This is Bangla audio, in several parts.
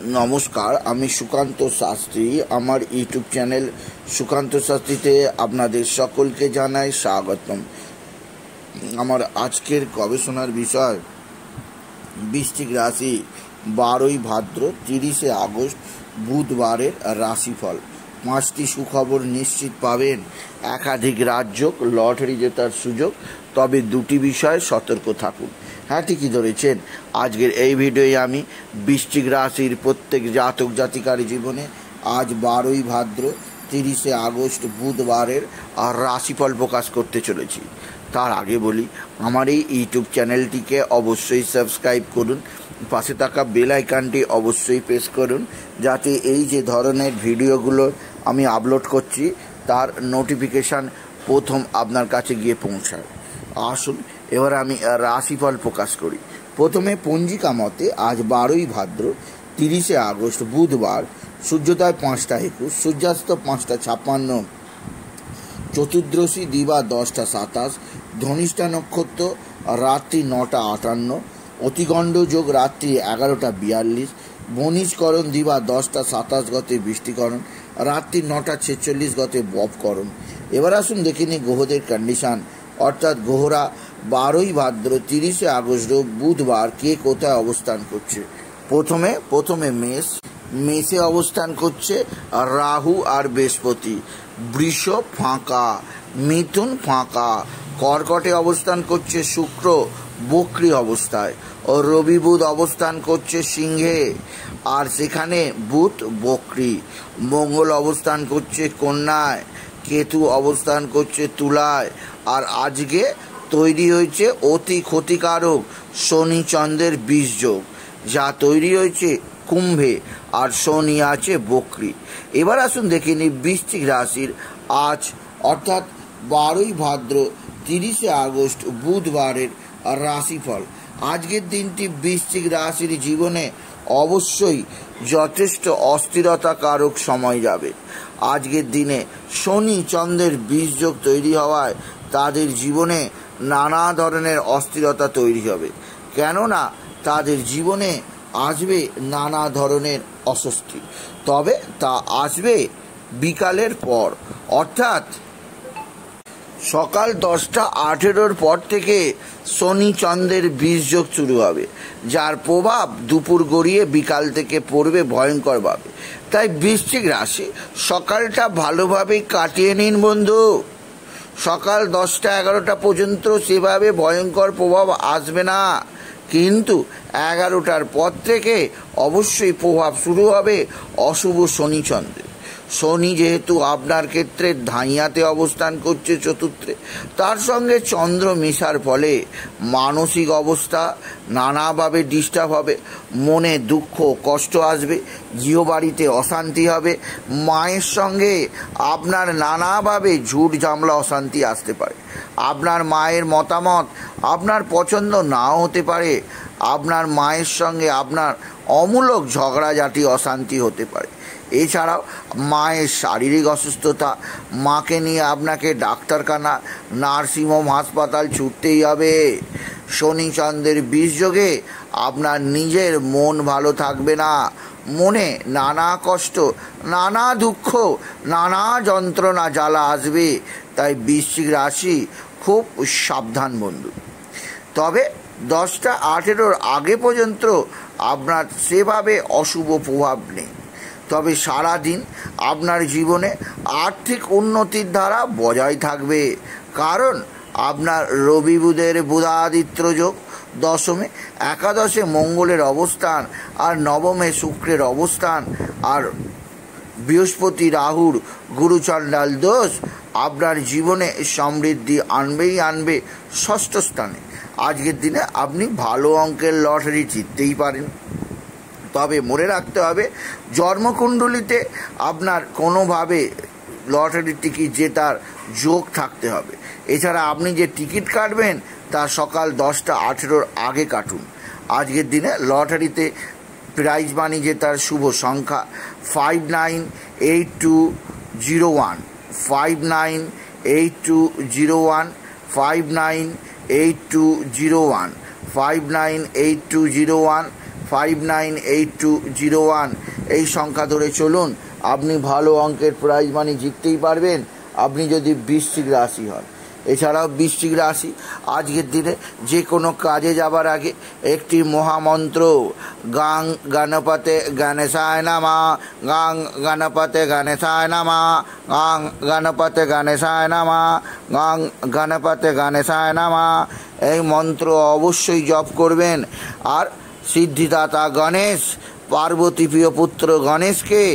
নমস্কার, আমি সুকান্ত শাস্ত্রী। আমার ইউটিউব চ্যানেল সুকান্ত শাস্ত্রীতে আপনাদের সকলকে জানাই স্বাগতম। আমার আজকের গবেষণার বিষয় বৃশ্চিক রাশি 12ই ভাদ্র 30শে আগস্ট বুধবারের রাশিফল। 5টি সুখবর নিশ্চিত পাবেন, একাধিক রাজ্য লটারি জেতার সুযোগ, তবে 2টি বিষয়ে সতর্ক থাকুন। হ্যাঁ, ঠিকই ধরেছেন। আজকের এই ভিডিওয়ে আমি বৃশ্চিক রাশির প্রত্যেক জাতক জাতিকার জীবনে আজ 12ই ভাদ্র 30শে আগস্ট বুধবারের রাশিফল প্রকাশ করতে চলেছি। তার আগে বলি, আমার এই ইউটিউব চ্যানেলটিকে অবশ্যই সাবস্ক্রাইব করুন, পাশে থাকা বেল আইকনটি অবশ্যই প্রেস করুন, যাতে এই যে ধরনের ভিডিওগুলো আমি আপলোড করছি তার নোটিফিকেশান প্রথম আপনার কাছে গিয়ে পৌঁছায়। আসুন এবার আমি রাশিফল প্রকাশ করি। প্রথমে পঞ্জিকা মতে আজ 12ই ভাদ্র 30শে আগস্ট বুধবার, সূর্যোদয় 5টা 21, সূর্যাস্ত 5টা 56, চতুর্দশী দিবা 10টা 27, ধনিষ্ঠা নক্ষত্র রাত্রি 9টা 58, অতিগণ্ড যোগ রাত্রি 11টা 42, বণিজকরণ দিবা 10টা 27 গতে বৃষ্টিকরণ, রাত্রি 9টা 46 গতে ববকরণ। এবার আসুন দেখে নিই গ্রহদের কন্ডিশান, অর্থাৎ গ্রহরা 12ই ভাদ্র 30শে আগস্ট বুধবার কে কোথায় অবস্থান করছে। প্রথমে মেষে অবস্থান করছে রাহু আর বৃহস্পতি, বৃষ ফাঁকা, মিথুন ফাঁকা, কর্কটে অবস্থান করছে শুক্র বক্রী অবস্থায়, ও রবি বুধ অবস্থান করছে সিংহে আর সেখানে বুধ বক্রী, মঙ্গল অবস্থান করছে কন্যায়, কেতু অবস্থান করছে তুলায়, আর আজকে তৈরি হয়েছে অতি ক্ষতিকারক শনি চন্দ্রের বীজযোগ, যা তৈরি হয়েছে কুম্ভে, আর শনি আছে বক্রী। এবার আসুন দেখে নিই বৃশ্চিক রাশির আজ অর্থাৎ 12ই ভাদ্র 30শে আগস্ট বুধবারের রাশিফল। আজকের দিনটি বৃশ্চিক রাশির জীবনে অবশ্যই যথেষ্ট অস্থিরতাকারক সময় যাবে। আজকের দিনে শনি চন্দ্রের বীজযোগ তৈরি হওয়ায় তাদের জীবনে নানা ধরনের অস্থিরতা তৈরি হবে, কেননা তাদের জীবনে আসবে নানা ধরনের অস্বস্তি। তবে তা আসবে বিকালের পর, অর্থাৎ সকাল 10টা 18 পর থেকে শনি চন্দ্রের বীজযোগ শুরু হবে, যার প্রভাব দুপুর গড়িয়ে বিকাল থেকে পড়বে ভয়ঙ্করভাবে। তাই বৃশ্চিক রাশি সকালটা ভালোভাবে কাটিয়ে নিন বন্ধু। সকাল 10টা 11টা পর্যন্ত সেভাবে ভয়ঙ্কর প্রভাব আসবে না, কিন্তু 11টার পর থেকে অবশ্যই প্রভাব শুরু হবে অশুভ শনি চন্দ্রের। শনি যেহেতু আপনার ক্ষেত্রে ধাইয়াতে অবস্থান করছে চতুর্থে, তার সঙ্গে চন্দ্র মেশার ফলে মানসিক অবস্থা নানাভাবে ডিস্টার্ব হবে, মনে দুঃখ কষ্ট আসবে, গৃহবাড়িতে অশান্তি হবে, মায়ের সঙ্গে আপনার নানাভাবে ঝুট ঝামেলা অশান্তি আসতে পারে। আপনার মায়ের মতামত আপনার পছন্দ নাও হতে পারে, আপনার মায়ের সঙ্গে আপনার অমূলক ঝগড়াঝাটি অশান্তি হতে পারে। এছাড়াও মায়ের শারীরিক অসুস্থতা, মাকে নিয়ে আপনাকে ডাক্তারখানা নার্সিংহোম হাসপাতাল ছুটতেই হবে। শনি চন্দ্রের বীজযোগে আপনার নিজের মন ভালো থাকবে না, মনে নানা কষ্ট, নানা দুঃখ, নানা যন্ত্রণা জ্বালা আসবে। তাই বৃশ্চিক রাশি খুব সাবধান বন্ধু। তবে 10টা 18 আগে পর্যন্ত আপনার সেভাবে অশুভ প্রভাব নেই, তবে সারাদিন আপনার জীবনে আর্থিক উন্নতির ধারা বজায় থাকবে, কারণ আপনার রবি বুধের বুধাদিত্য যোগ, দশমে একাদশে মঙ্গলের অবস্থান, আর নবমে শুক্রের অবস্থান, আর বৃহস্পতি রাহুর গুরুচণ্ডাল দোষ আপনার জীবনে সমৃদ্ধি আনবেই আনবে। ষষ্ঠ স্থানে আজকের দিনে আপনি ভালো অঙ্কের লটারি জিততেই পারেন, তবে মনে রাখতে হবে জন্মকুণ্ডলিতে আপনার কোনোভাবে লটারির টিকিট জেতার যোগ থাকতে হবে। এছাড়া আপনি যে টিকিট কাটবেন তা সকাল 10টা 18 আগে কাটুন। আজকের দিনে লটারিতে প্রাইজ মানি জেতার শুভ সংখ্যা 598201, 598201, 598201, 598201, 598201 এই সংখ্যা ধরে চলুন। আপনি ভালো অঙ্কের প্রাইজ মানি জিততেই পারবেন আপনি যদি বৃশ্চিক রাশি হন। এছাড়াও বৃশ্চিক রাশি আজকের দিনে যে কোনো কাজে যাবার আগে একটি মহামন্ত্র গাং গণপতে গণেশায় নমঃ, গাং গণপতে গণেশায় নমঃ, গাং গণপতে গণেশায় নমঃ, গাং গণপতে গণেশায় নমঃ এই মন্ত্র অবশ্যই জপ করবেন। আর সিদ্ধিদাতা গণেশ, পার্বতী প্রিয় পুত্র গণেশকে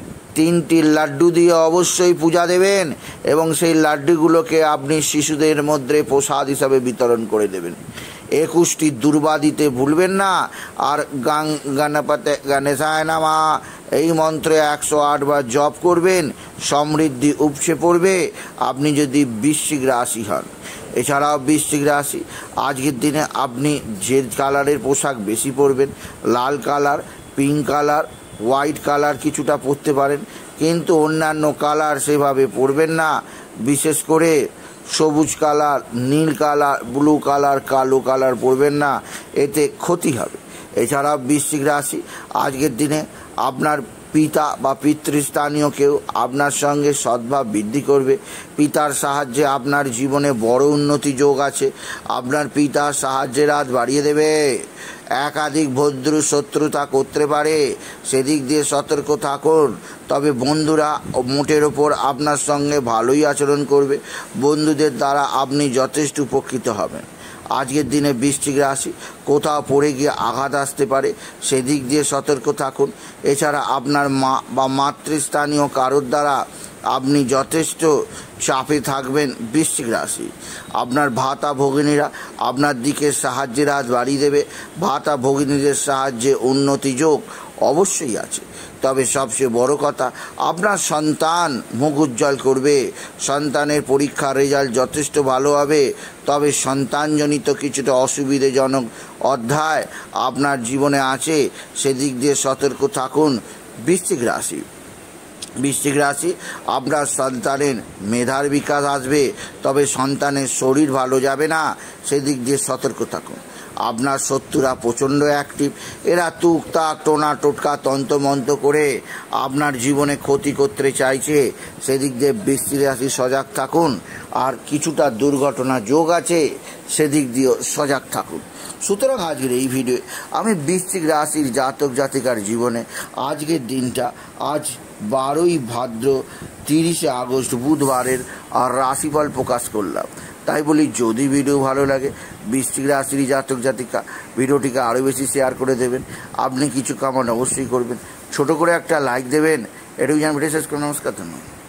3টি লাড্ডু দিয়ে অবশ্যই পূজা দেবেন এবং সেই লাড্ডুগুলোকে আপনি শিশুদের মধ্যে প্রসাদ হিসাবে বিতরণ করে দেবেন। 21টি দুর্বা দিতে ভুলবেন না। আর গাং গণপতে গণেশায় নমঃ এই মন্ত্রে 108 বার জপ করবেন, সমৃদ্ধি উপচে পড়বে আপনি যদি বৃশ্চিক রাশি হন। এছাড়াও বৃশ্চিক রাশি আজকের দিনে আপনি যে কালারের পোশাক বেশি পরবেন, লাল colour, pink colour, white colour কিছুটা পরতে পারেন, কিন্তু অন্যান্য কালার সেভাবে পরবেন না। বিশেষ করে সবুজ কালার, নীল কালার, ব্লু কালার, কালো কালার পরবেন না, এতে ক্ষতি হবে। এছাড়া বৃশ্চিক রাশি আজকের দিনে আপনার পিতা বা পিতৃস্থানীয় কেউ আপনার সঙ্গে সদ্ভাব বৃদ্ধি করবে। পিতার সাহায্যে আপনার জীবনে বড় উন্নতি যোগ আছে। আপনার পিতা সাহায্যের হাত বাড়িয়ে দেবে। একাধিক ভদ্র শত্রুতা করতে পারে, সেদিক দিয়ে সতর্ক থাকুন। তবে বন্ধুরা মোটের ওপর আপনার সঙ্গে ভালোই আচরণ করবে, বন্ধুদের দ্বারা আপনি যথেষ্ট উপকৃত হবেন। আজকের দিনে বৃশ্চিক রাশি কোথাও পড়ে গিয়ে আঘাত আসতে পারে, সেদিক দিয়ে সতর্ক থাকুন। এছাড়া আপনার মা বা মাতৃস্থানীয় কারোর দ্বারা আপনি যথেষ্ট চাপে থাকবেন। বৃশ্চিক রাশি আপনার ভাতা ভগিনীরা আপনার দিকে সাহায্যের হাত বাড়িয়ে দেবে। ভাতা ভগিনীদের সাহায্যে উন্নতি যোগ অবশ্যই আছে। তবে সবচেয়ে বড় কথা, আপনার সন্তান মুখ উজ্জ্বল করবে। সন্তানের পরীক্ষার রেজাল্ট যথেষ্ট ভালো হবে। তবে সন্তানজনিত কিছুটা অসুবিধাজনক অধ্যায় আপনার জীবনে আছে, সেদিক দিয়ে সতর্ক থাকুন। বৃশ্চিক রাশি বৃশ্চিক রাশি আপনার সন্তানের মেধার বিকাশ আসবে, তবে সন্তানের শরীর ভালো যাবে না, সেদিক দিয়ে সতর্ক থাকুন। আপনার শত্রুরা প্রচণ্ড অ্যাক্টিভ, এরা টুকটাক টোনা টোটকা তন্ত্রমন্ত্র করে আপনার জীবনে ক্ষতি করতে চাইছে, সেদিক দিয়ে বৃশ্চিক রাশি সজাগ থাকুন। আর কিছুটা দুর্ঘটনা যোগ আছে, সেদিক দিয়েও সজাগ থাকুন। সুতরাং আজকের এই ভিডিও আমি বৃশ্চিক রাশির জাতক জাতিকার জীবনে আজকের দিনটা আজ 12ই ভাদ্র 30শে আগস্ট বুধবারের আর রাশিফল প্রকাশ করলাম। তাই বলি, যদি ভিডিও ভালো লাগে বৃশ্চিক রাশির জাতক জাতিকা ভিডিওটিকে আরও বেশি শেয়ার করে দেবেন। আপনি কিছু কামনা অবশ্যই করবেন, ছোট করে একটা লাইক দেবেন। এটুকু জানবেন। শেষ করে নমস্কার, ধন্যবাদ।